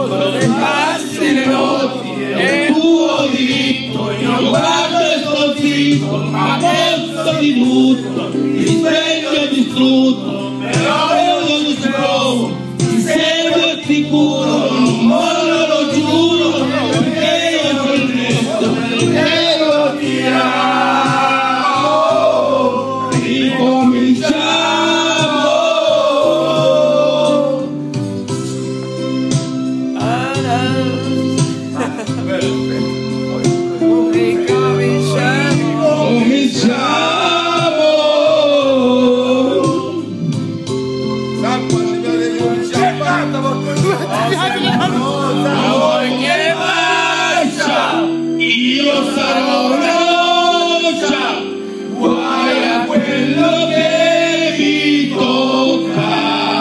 passi le notti, è un tuo diritto, io non guardo e sto zitto, ma penso di tutto, mi sveglio distrutto, però io non ci provo, ti seguo e ti curo, non mollo, lo giuro, perché io sono il resto, perché lo ti amo, ricominciamo. Io sarò una roccia, guai a quello che mi tocca.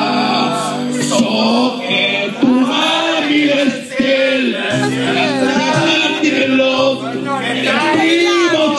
So che tu ami le stelle, e la strada nell'occhio, e il primo